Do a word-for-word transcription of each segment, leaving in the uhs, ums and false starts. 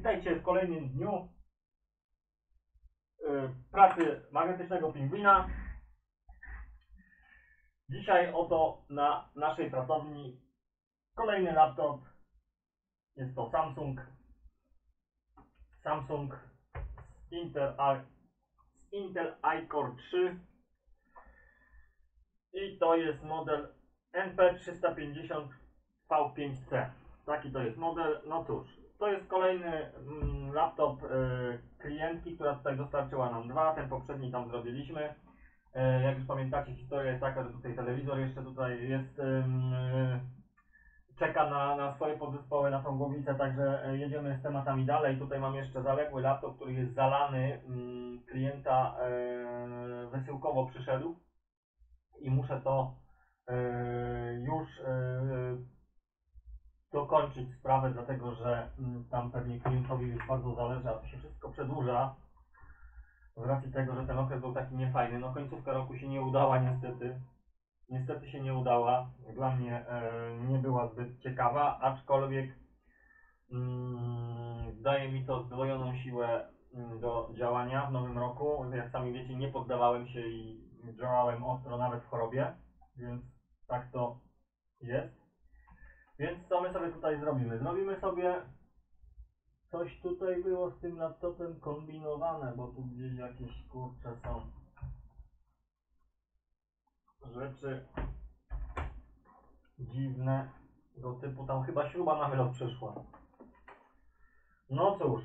Witajcie w kolejnym dniu yy, pracy magnetycznego pingwina. Dzisiaj oto na naszej pracowni kolejny laptop. Jest to Samsung Samsung z Intel, z Intel iCore trzy i to jest model N P trzysta pięćdziesiąt V pięć C. Taki to jest model. No cóż, to jest kolejny mm, laptop y, klientki, która tutaj dostarczyła nam dwa. Ten poprzedni tam zrobiliśmy. Y, jak już pamiętacie, historia jest taka, że tutaj telewizor jeszcze tutaj jest, y, czeka na, na swoje podzespoły, na tą głowicę, także jedziemy z tematami dalej. Tutaj mam jeszcze zaległy laptop, który jest zalany. Y, klienta y, wysyłkowo przyszedł i muszę to y, już y, dokończyć sprawę, dlatego że mm, tam pewnie klientowi już bardzo zależy, a to się wszystko przedłuża z racji tego, że ten okres był taki niefajny. No końcówka roku się nie udała niestety. Niestety się nie udała. Dla mnie e, nie była zbyt ciekawa, aczkolwiek mm, daje mi to zdwojoną siłę mm, do działania w nowym roku. Jak sami wiecie, nie poddawałem się i działałem ostro nawet w chorobie, więc tak to jest. Więc co my sobie tutaj zrobimy? Zrobimy sobie coś tutaj było z tym laptopem kombinowane, bo tu gdzieś jakieś kurcze są rzeczy dziwne do typu, tam chyba śruba na wylot przeszła. No cóż,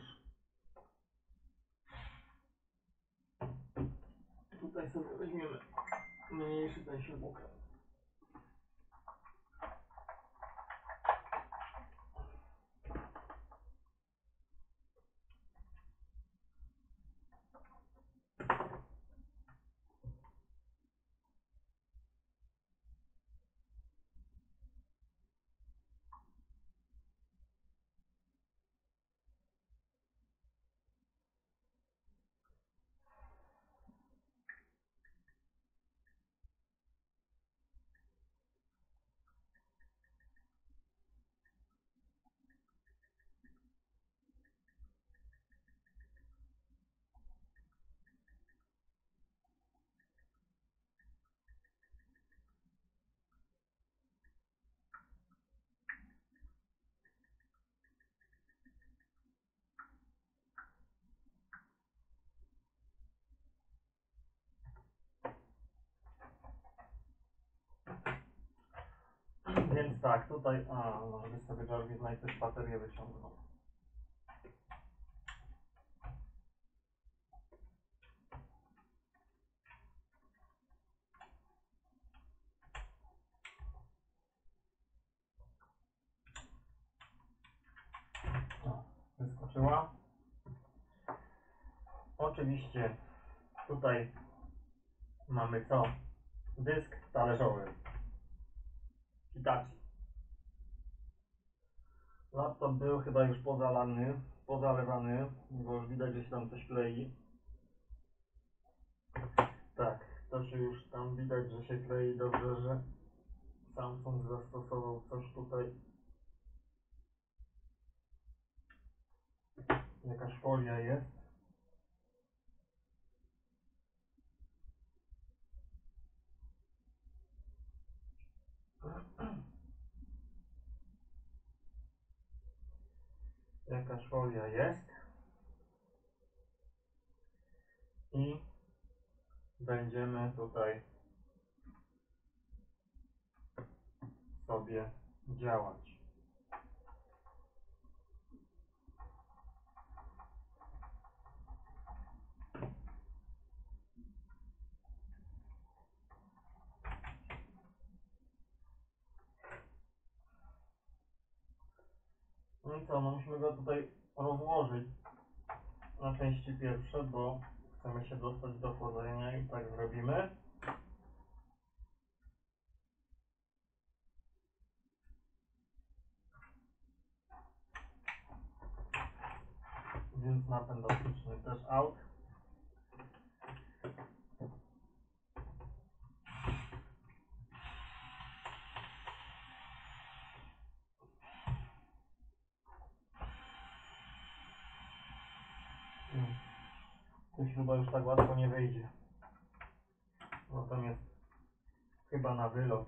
tutaj sobie weźmiemy mniejszy ten śrubokręt. Więc tak, tutaj, a może byś sobie Jarvis najpierw baterię wyciągnął. O, wyskoczyła. Oczywiście tutaj mamy co? Dysk talerzowy Hitachi. Laptop był chyba już pozalany, pozalewany, bo już widać, że się tam coś klei. Tak, to się już tam widać, że się klei. Dobrze, że Samsung zastosował coś tutaj. Jakaś folia jest. Jakaś folia jest. I będziemy tutaj sobie działać. No i co, no musimy go tutaj rozłożyć na części pierwsze, bo chcemy się dostać do chłodzenia i tak zrobimy. Więc napęd optyczny też out. to śruba już tak łatwo nie wyjdzie. No tam jest chyba na wylot.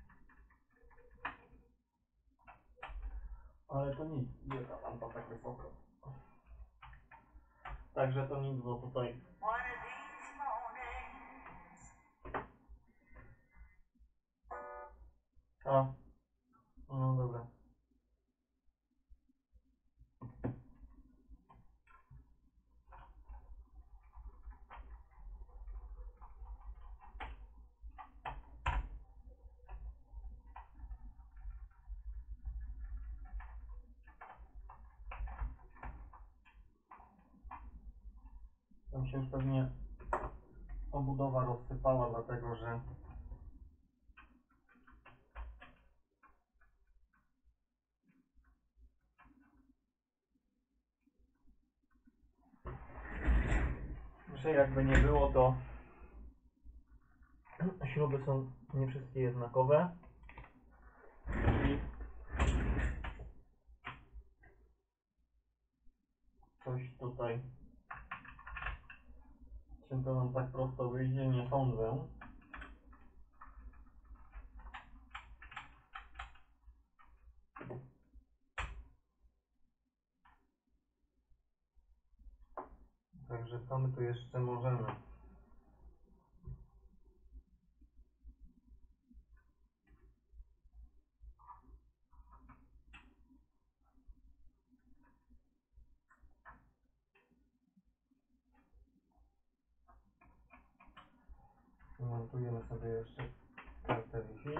Ale to nic, gdzie ta lampa tak wysoko. Także to nic, bo tutaj... A, no dobra. Tam się już pewnie obudowa rozsypała, dlatego że że jakby nie było, to śruby są nie wszystkie jednakowe i coś tutaj, czy to nam tak prosto wyjdzie, nie sądzę. Także co my tu jeszcze możemy? Montujemy sobie jeszcze kartę Wi-Fi.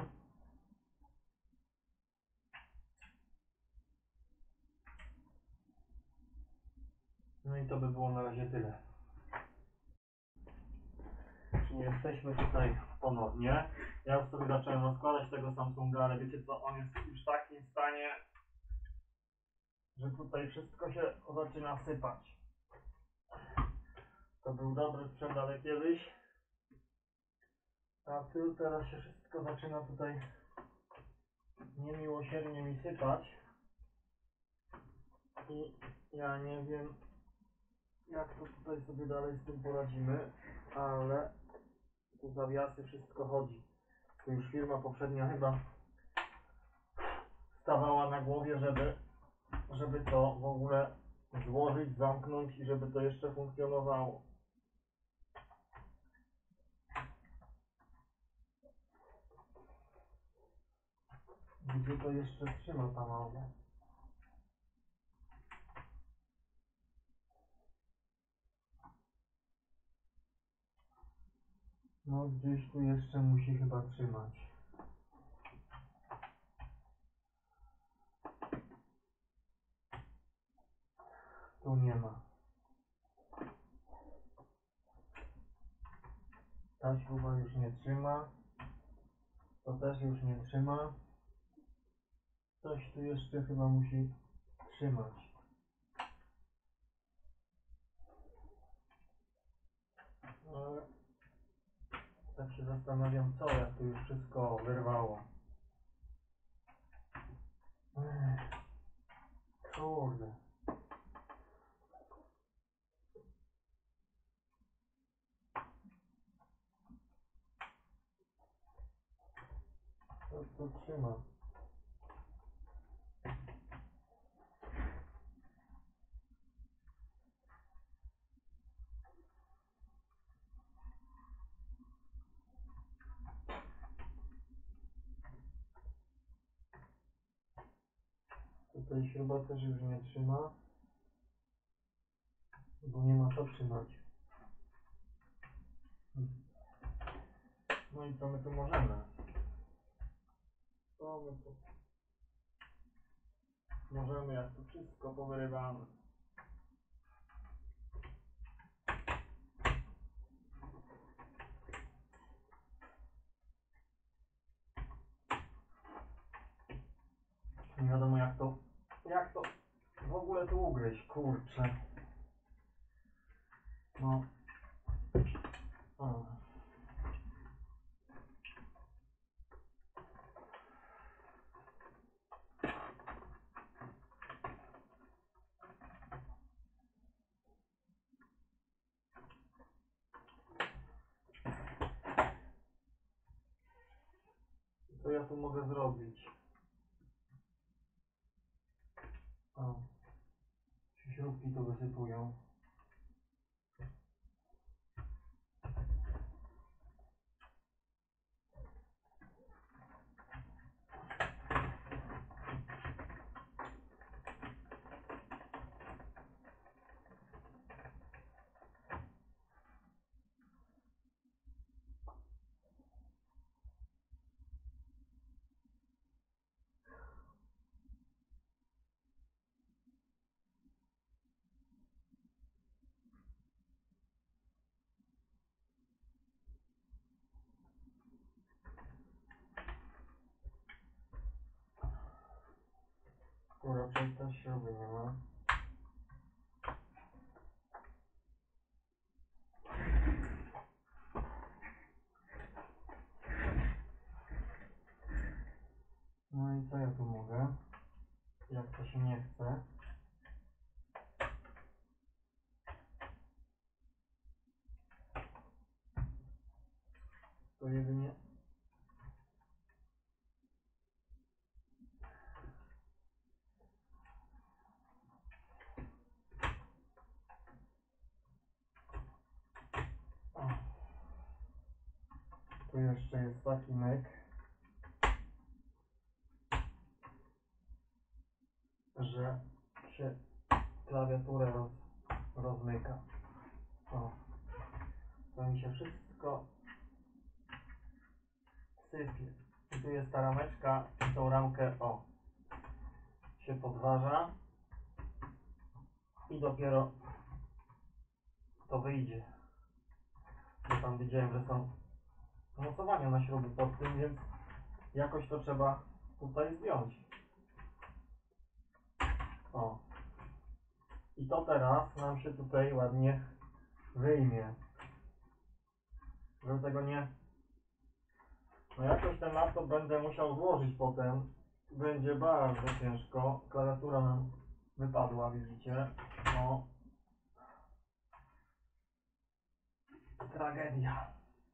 No i to by było na razie tyle. Jesteśmy tutaj ponownie. Ja już sobie zacząłem rozkładać tego Samsunga, ale wiecie co, on jest już w takim stanie, że tutaj wszystko się zaczyna sypać. To był dobry sprzęt, ale kiedyś. A tu teraz się wszystko zaczyna tutaj niemiłosiernie mi sypać. I ja nie wiem, jak to tutaj sobie dalej z tym poradzimy, ale tu zawiasy, wszystko chodzi. Tu już firma poprzednia chyba stawała na głowie, żeby, żeby to w ogóle złożyć, zamknąć i żeby to jeszcze funkcjonowało. Gdzie to jeszcze trzyma ta małpa? No gdzieś tu jeszcze musi chyba trzymać. Tu nie ma. Ta śruba już nie trzyma. To też już nie trzyma. Coś tu jeszcze chyba musi trzymać. Ale tak się zastanawiam, co jak tu już wszystko wyrwało. Ech, kurde. Co tu trzyma? Tutaj śruba też już nie trzyma, bo nie ma co trzymać. No i co my tu możemy? Co my tu możemy, jak tu wszystko powyrywamy? Nie wiadomo jak to, jak to w ogóle tu ugryźć, kurczę. No. O. ja tu mogę zrobić? O, się śrubki tu wysypują. Tu raczej też śruby nie ma. No i co ja tu mogę? Jak to się nie chce? To jedynie o. Tu jeszcze jest taki myk, że się klawiaturę roz, rozmyka. O. To mi się wszystko sypie. I tu jest ta rameczka i tą ramkę o się podważa i dopiero to wyjdzie. Bo tam widziałem, że są mocowania na śruby pod tym, więc jakoś to trzeba tutaj zdjąć. O. I to teraz nam się tutaj ładnie wyjmie. Żeby tego nie... No jakoś ten laptop będę musiał złożyć potem. Będzie bardzo ciężko. Klawiatura nam wypadła, widzicie. O. Tragedia.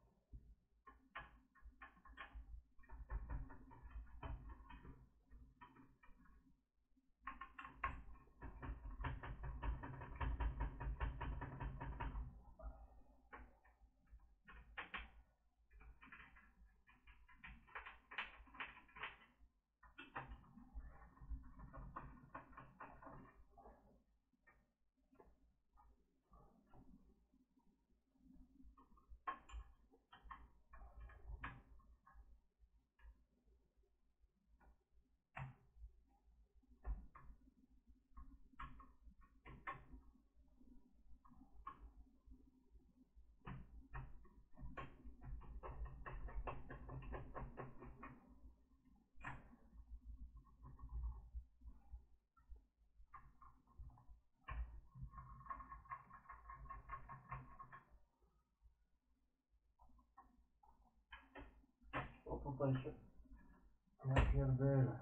Co tutaj się... Ja pierdolę.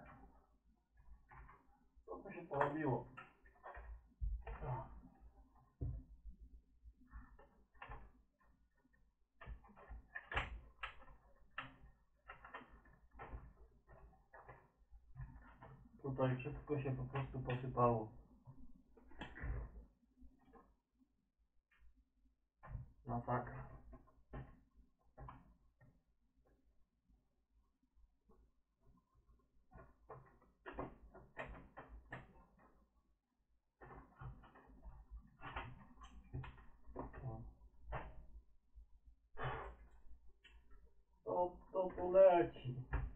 Co tu się porobiło? O. Tutaj wszystko się po prostu posypało. Masakra. O. Co to tu leci?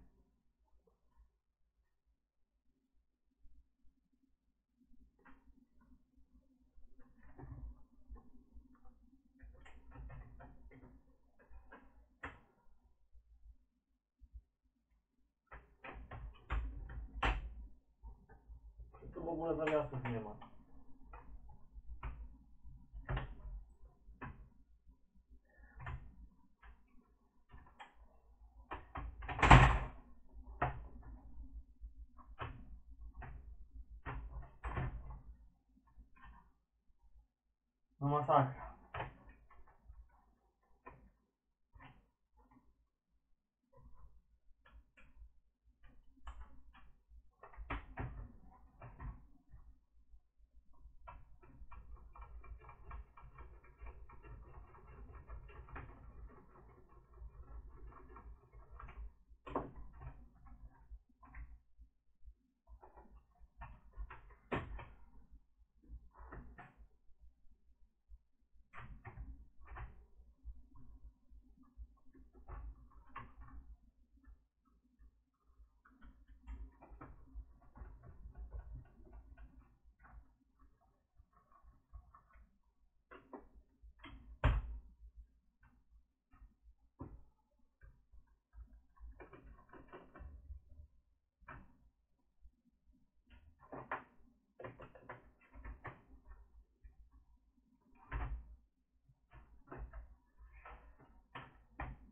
Tu w ogóle zawiasów nie ma. No masakra.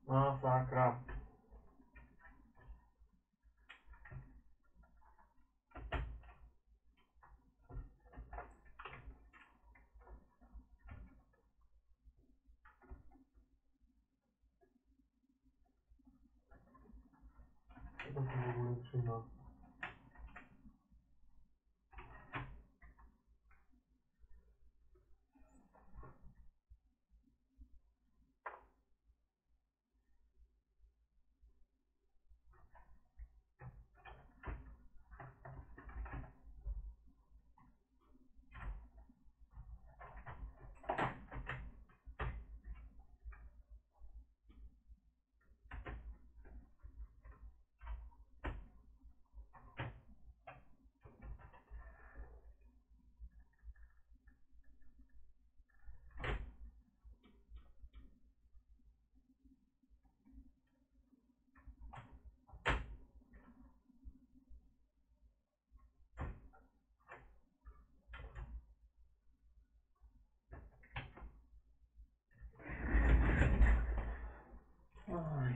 Masakra. Co to się w ogóle trzyma? Oj.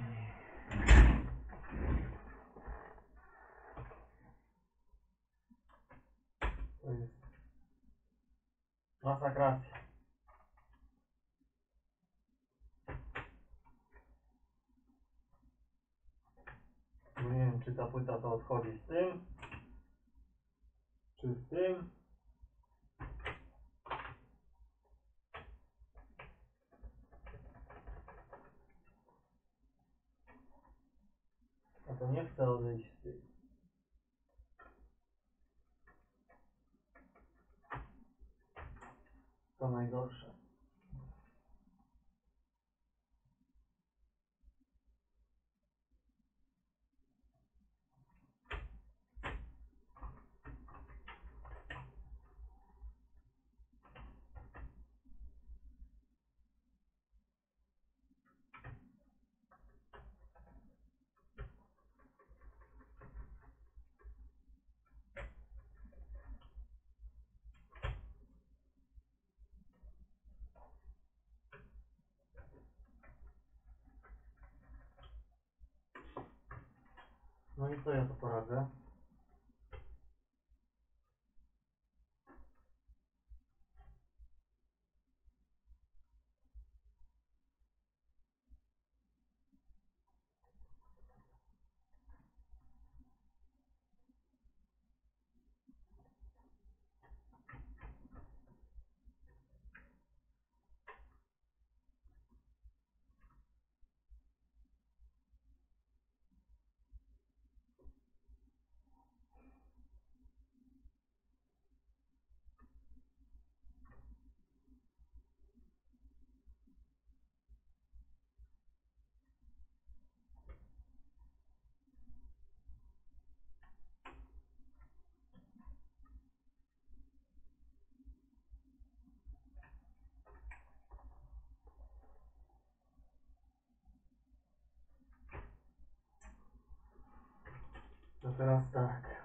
To jest masakracja. Bo nie wiem, czy ta płyta to odchodzi z tym, czy z tym. A to nie chce odejść z tym. To najgorsze. No i co ja to poradzę? To teraz tak.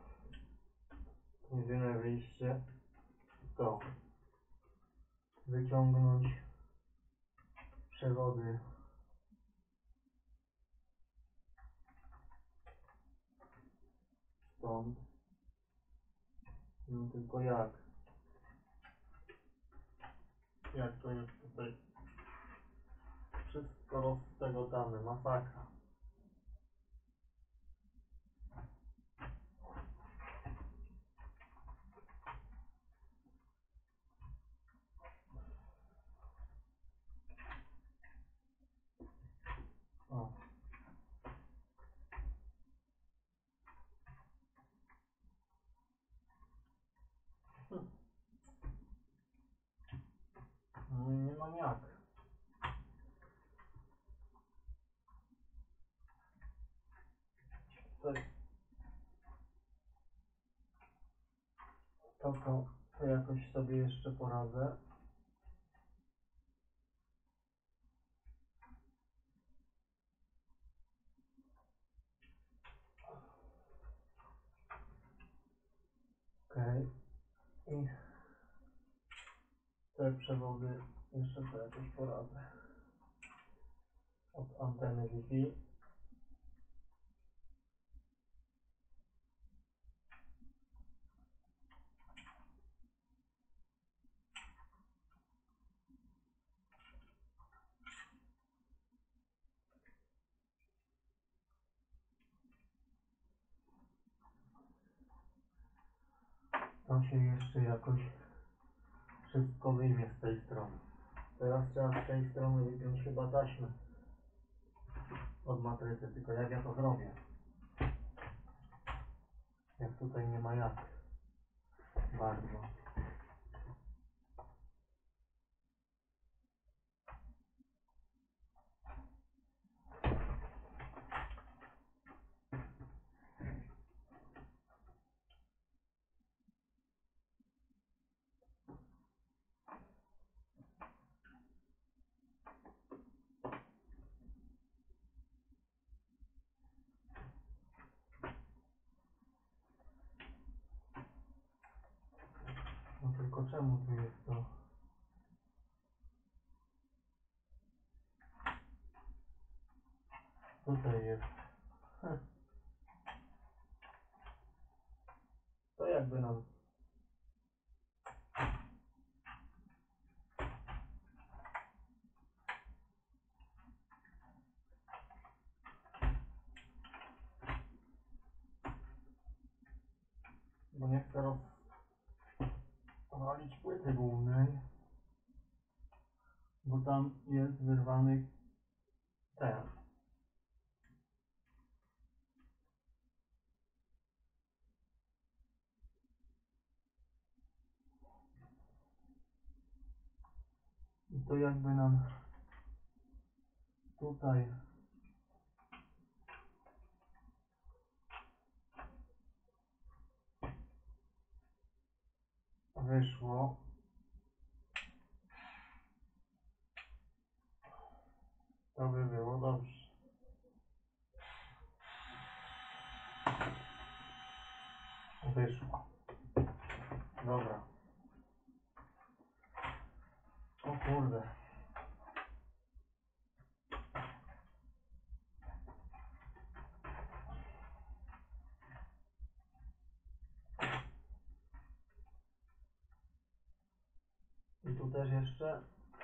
Jedyne wyjście to wyciągnąć przewody stąd. No tylko jak? Jak to jest tutaj? Wszystko rozstegotane, masakra. O. Hm. No i nie mam jak. Tutaj to, to, to jakoś sobie jeszcze poradzę. Okej. Okay. I te przewody jeszcze sobie jakoś poradzę. od anteny Wi-Fi. To się jeszcze jakoś wszystko wyjmie z tej strony. Teraz trzeba z tej strony wypiąć chyba taśmę od matrycy, tylko jak ja to zrobię? Jak tutaj nie ma jak bardzo. No tylko czemu tu jest to? Tutaj jest. Heh. To jakby nam bo nie chcę rozwalić płyty głównej, bo tam jest wyrwany ten. I to jakby nam tutaj wyszło. To by było dobrze. Wyszło. Dobra. O kurde. I tu też jeszcze.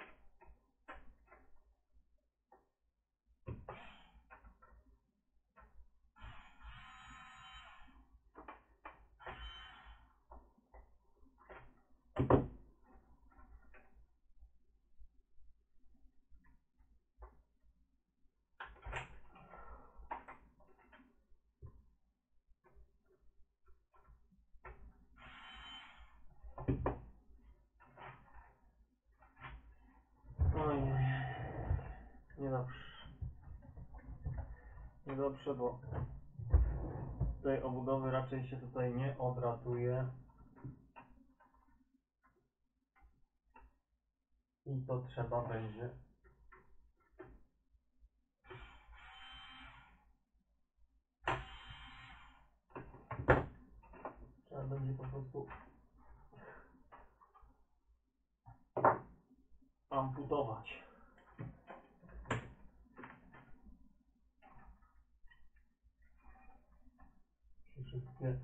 Oj, niedobrze. Niedobrze, bo tej obudowy raczej się tutaj nie odratuje. I to trzeba będzie trzeba będzie po prostu amputować. Wszystkie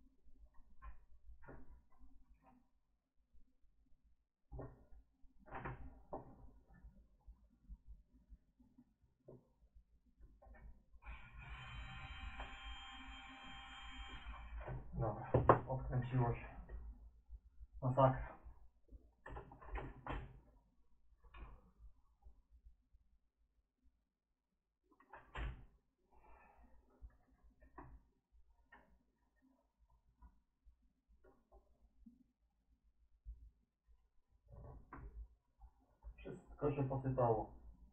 dobra, odkręciło się. Masakra. Wszystko się posypało.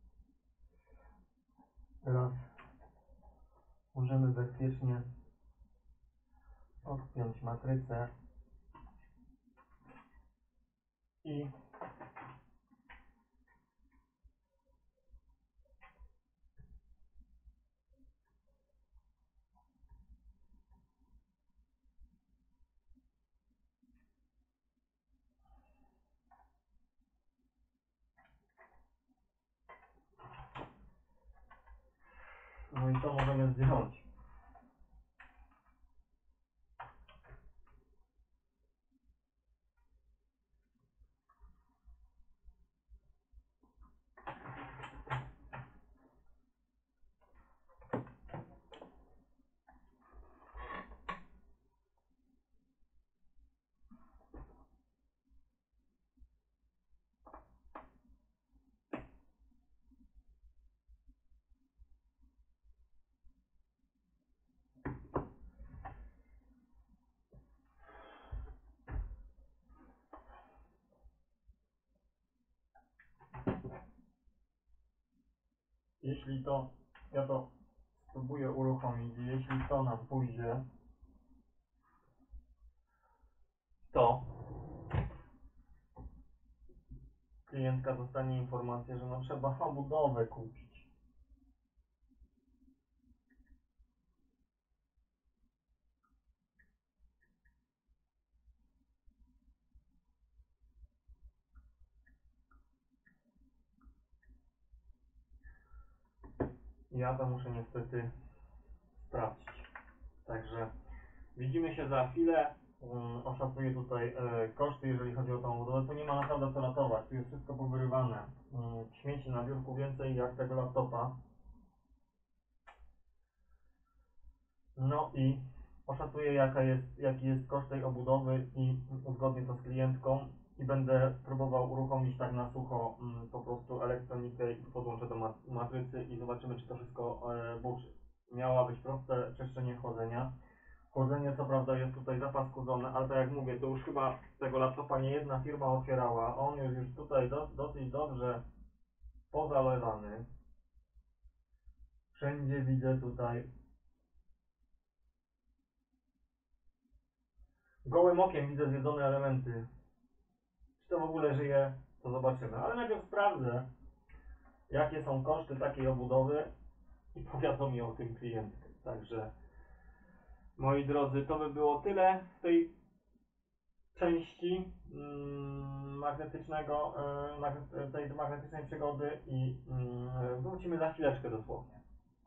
Teraz możemy bezpiecznie odpiąć matrycę i No i to możemy zdjąć. Jeśli to, ja to spróbuję uruchomić, jeśli to nam pójdzie, to klientka dostanie informację, że no trzeba obudowę kupić. Ja to muszę niestety sprawdzić. Także widzimy się za chwilę. Um, oszacuję tutaj e, koszty, jeżeli chodzi o tą budowę. Tu nie ma naprawdę co ratować. Tu jest wszystko powyrywane. Um, śmieci na biurku więcej jak tego laptopa. No i oszacuję jaka jest, jaki jest koszt tej obudowy i uzgodnię to z klientką i będę próbował uruchomić tak na sucho um, po prostu elektronikę i podłączę do mat matrycy i zobaczymy, czy to wszystko e, buczy. Miała być proste czyszczenie chłodzenia. Chłodzenie co prawda jest tutaj zapaskudzone, ale tak jak mówię, to już chyba tego laptopa nie jedna firma otwierała. On jest już tutaj do, dosyć dobrze pozalewany. Wszędzie widzę tutaj. Gołym okiem widzę zjedzone elementy. Czy to w ogóle żyje, to zobaczymy. Ale najpierw sprawdzę, jakie są koszty takiej obudowy i powiadomię o tym klientkę. Także, moi drodzy, to by było tyle w tej części mm, magnetycznego, y, magnet, tej magnetycznej przygody i y, wrócimy za chwileczkę dosłownie.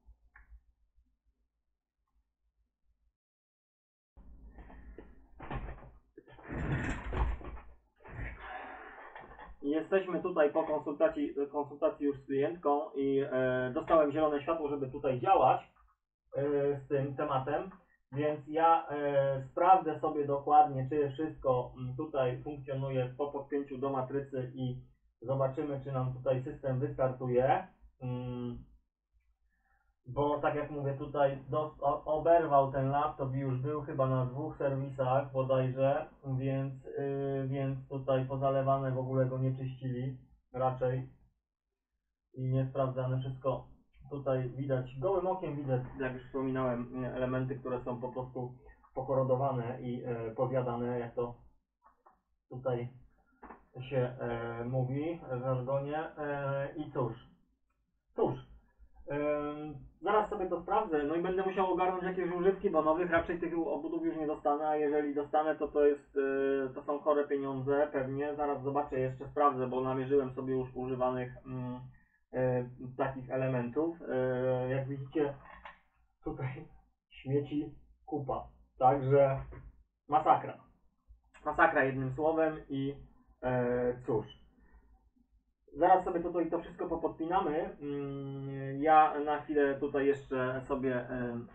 Jesteśmy tutaj po konsultacji, konsultacji już z klientką i e, dostałem zielone światło, żeby tutaj działać e, z tym tematem, więc ja e, sprawdzę sobie dokładnie, czy wszystko tutaj funkcjonuje po podpięciu do matrycy i zobaczymy, czy nam tutaj system wystartuje. Mm, bo tak jak mówię, tutaj dos, o, oberwał ten laptop i już był chyba na dwóch serwisach bodajże, więc, yy, więc tutaj pozalewane w ogóle go nie czyścili raczej i niesprawdzane wszystko. Tutaj widać, gołym okiem widać, jak już wspominałem, elementy, które są po prostu pokorodowane i yy, pozjadane, jak to tutaj się yy, mówi w żargonie. Yy, I cóż, cóż, Ym, zaraz sobie to sprawdzę, no i będę musiał ogarnąć jakieś używki, bo nowych raczej tych obudów już nie dostanę, a jeżeli dostanę, to to jest, yy, to są chore pieniądze pewnie. Zaraz zobaczę, jeszcze sprawdzę, bo namierzyłem sobie już używanych yy, yy, takich elementów. Yy, jak widzicie, tutaj śmieci kupa, także masakra. Masakra jednym słowem i yy, cóż. Zaraz sobie tutaj to wszystko popodpinamy. Ja na chwilę tutaj jeszcze sobie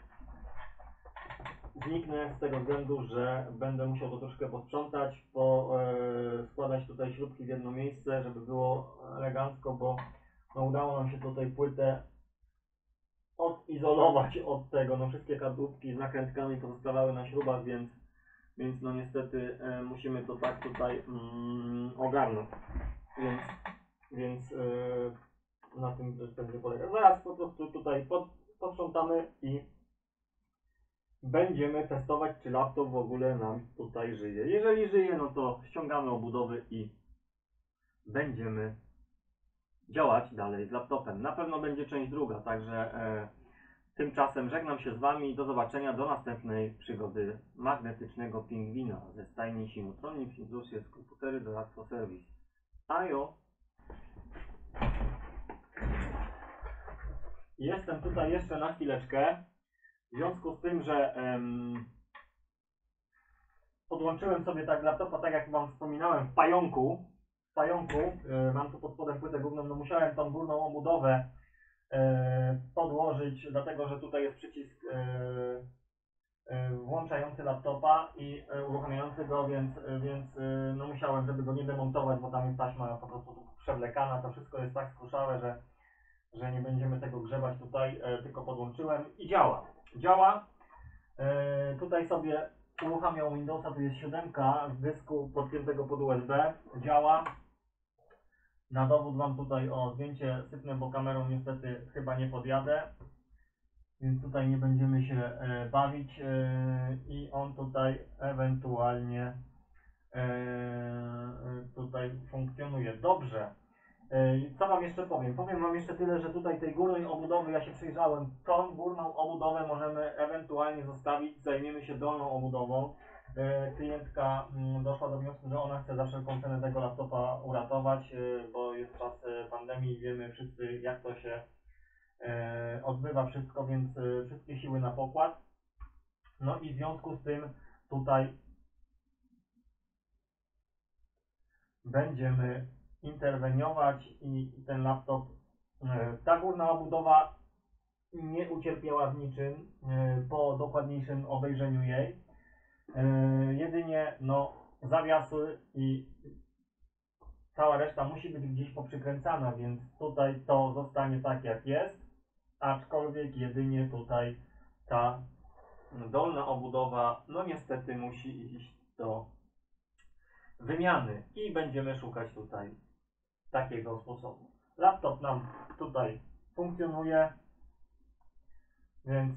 zniknę z tego względu, że będę musiał to troszkę posprzątać, składać tutaj śrubki w jedno miejsce, żeby było elegancko, bo no udało nam się tutaj płytę odizolować od tego. No wszystkie kadłubki z nakrętkami pozostawały na śrubach, więc, więc no niestety musimy to tak tutaj mm, ogarnąć. Więc Więc yy, na tym będzie polegać. Zaraz po prostu tutaj pod, posprzątamy i będziemy testować, czy laptop w ogóle nam tutaj żyje. Jeżeli żyje, no to ściągamy obudowy i będziemy działać dalej z laptopem. Na pewno będzie część druga, także e, tymczasem żegnam się z Wami. Do zobaczenia, do następnej przygody magnetycznego pingwina ze stajni Sinotronics Industries Komputery Doradztwo Serwis. Ajo! Jestem tutaj jeszcze na chwileczkę, w związku z tym, że em, podłączyłem sobie tak laptopa, tak jak wam wspominałem, w pająku. W pająku, e, mam tu pod spodem płytę górną, no musiałem tą górną obudowę e, podłożyć, dlatego że tutaj jest przycisk e, e, włączający laptopa i e, uruchamiający go, więc, e, więc e, no musiałem, żeby go nie demontować, bo tam jest taśma po prostu tu przewlekana, to wszystko jest tak skruszałe, że, że nie będziemy tego grzebać tutaj, e, tylko podłączyłem i działa. Działa. E, tutaj sobie uruchamiał Windowsa, tu jest siódemka z dysku podpiętego pod U S B, działa. Na dowód wam tutaj o zdjęcie sypnę, bo kamerą niestety chyba nie podjadę, więc tutaj nie będziemy się e, bawić e, i on tutaj ewentualnie e, tutaj funkcjonuje dobrze. E, Co wam jeszcze powiem? Powiem wam jeszcze tyle, że tutaj tej górnej obudowy, ja się przyjrzałem, tą górną obudowę możemy ewentualnie zostawić, zajmiemy się dolną obudową. E, Klientka mm, doszła do wniosku, że ona chce za wszelką cenę tego laptopa uratować, e, bo jest czas e, pandemii i wiemy wszyscy, jak to się e, odbywa wszystko, więc e, wszystkie siły na pokład. No i w związku z tym tutaj będziemy interweniować i ten laptop, e, ta górna obudowa nie ucierpiała w niczym e, po dokładniejszym obejrzeniu jej. E, Jedynie no, zawiasy i cała reszta musi być gdzieś poprzykręcana, więc tutaj to zostanie tak jak jest, aczkolwiek jedynie tutaj ta dolna obudowa no niestety musi iść do wymiany i będziemy szukać tutaj takiego sposobu. Laptop nam tutaj funkcjonuje, więc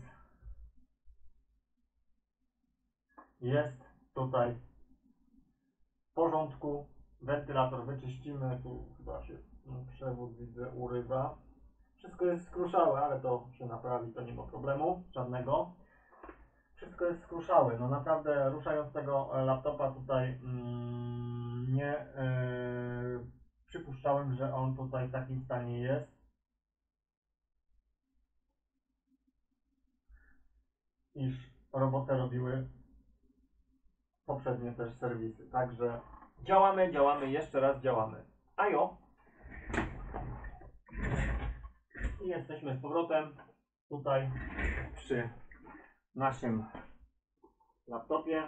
jest tutaj w porządku. Wentylator wyczyścimy, tu chyba się no, przewód widzę urywa. Wszystko jest skruszałe, ale to się naprawi, to nie ma problemu żadnego. Wszystko jest skruszałe, no naprawdę ruszając tego e, laptopa tutaj mm, nie e, przypuszczałem, że on tutaj w takim stanie jest. Iż robotę robiły poprzednie też serwisy. Także działamy, działamy, jeszcze raz działamy. A jo. I jesteśmy z powrotem tutaj przy naszym laptopie.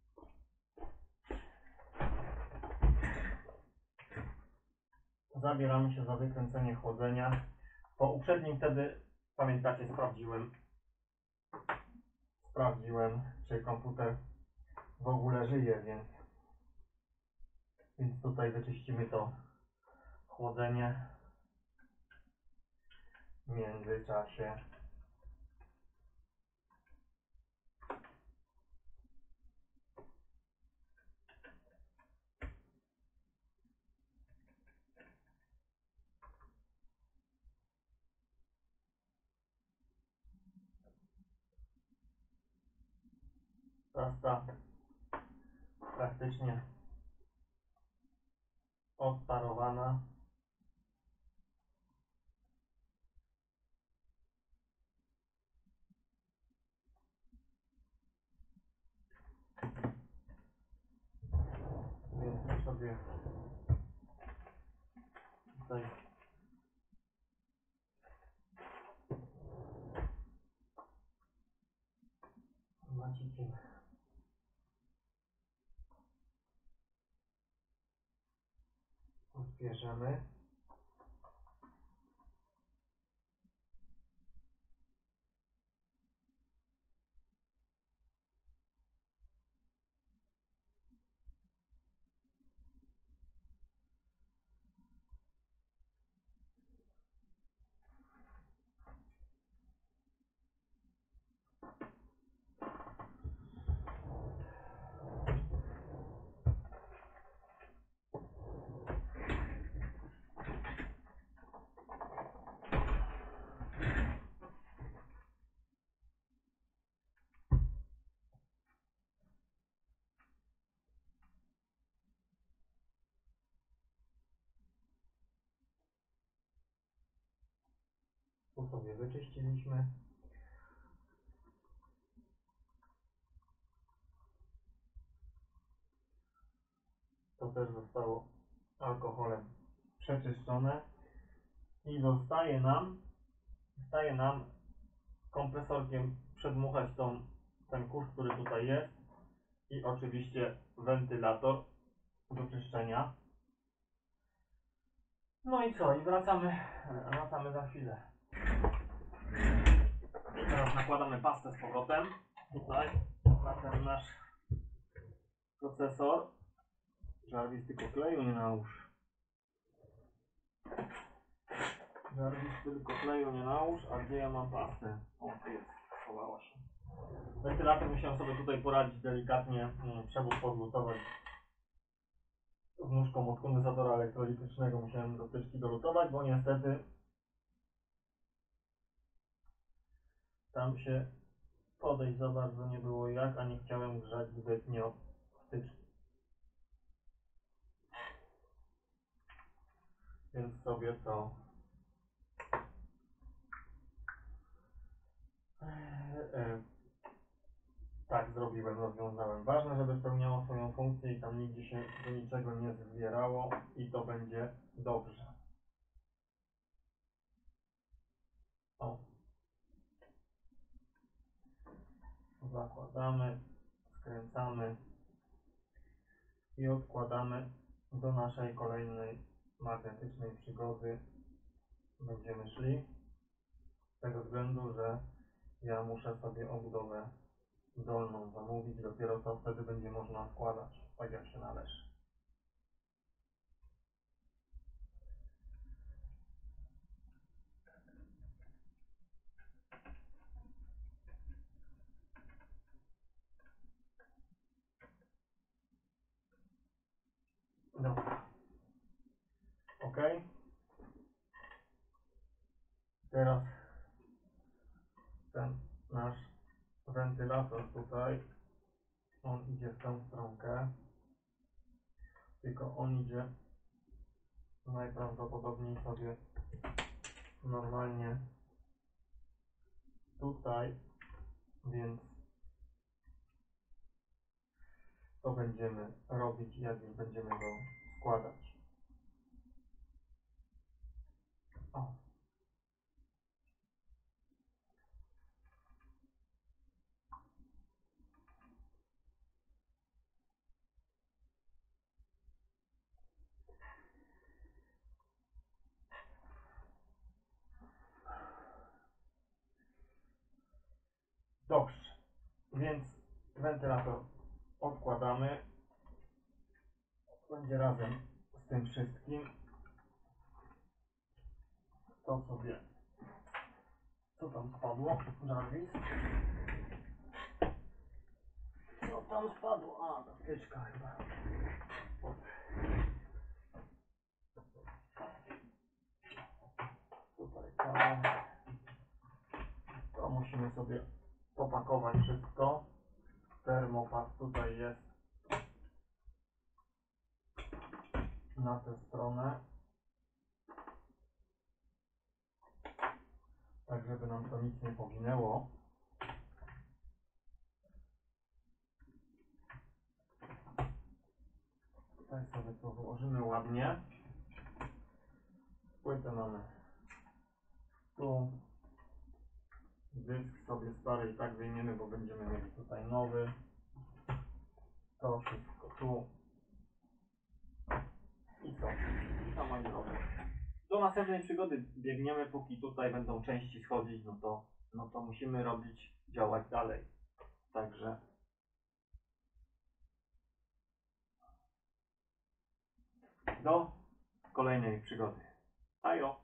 Zabieramy się za wykręcenie chłodzenia. Po uprzednim wtedy, pamiętacie, sprawdziłem, sprawdziłem, czy komputer w ogóle żyje, więc, więc tutaj wyczyścimy to chłodzenie w międzyczasie. Pasta praktycznie odparowana. Więc sobie tutaj macikiem odbierzemy. Tu sobie wyczyściliśmy. To też zostało alkoholem przeczyszczone. I zostaje nam, zostaje nam kompresorkiem przedmuchać tą, ten kurz, który tutaj jest. I oczywiście wentylator do czyszczenia. No i co? I wracamy, wracamy za chwilę. I teraz nakładamy pastę z powrotem. Tutaj na ten nasz procesor. Jarvis, tylko kleju nie nałóż. Jarvis, tylko kleju nie nałóż. A gdzie ja mam pastę? O, tu jest. Schowała się. Wentylator musiałem sobie tutaj poradzić delikatnie. Przewód podlutować. Z nóżką od kondensatora elektrolitycznego musiałem do wtyczki dolutować, bo niestety tam się podejść za bardzo nie było jak, a nie chciałem grzać zbytnio wtyczki. Więc sobie to e, tak zrobiłem, rozwiązałem. Ważne, żeby spełniało swoją funkcję i tam nigdzie się do niczego nie zwierało i to będzie dobrze. O. Zakładamy, skręcamy i odkładamy do naszej kolejnej magnetycznej przygody. Będziemy szli z tego względu, że ja muszę sobie obudowę dolną zamówić, dopiero to wtedy będzie można składać tak jak się należy. Dobra. Ok. Teraz ten nasz wentylator tutaj, on idzie w tę stronkę, tylko on idzie najprawdopodobniej sobie normalnie tutaj, więc to będziemy robić, jak już będziemy go składać. O. Dobrze, więc wentylator odkładamy. Będzie razem z tym wszystkim. To sobie, co tam spadło, Jarvis? Co tam spadło? A, ta wtyczka chyba. Tutaj to. To musimy sobie popakować wszystko. Termopad tutaj jest na tę stronę. Tak, żeby nam to nic nie powinęło. Tutaj sobie to wyłożymy ładnie. Płytę mamy tu. Dysk sobie stary i tak wyjmiemy, bo będziemy mieli tutaj nowy. To wszystko tu. I co? No moi drodzy. Do następnej przygody biegniemy, póki tutaj będą części schodzić, no to, no to musimy robić, działać dalej. Także do kolejnej przygody. Ajo!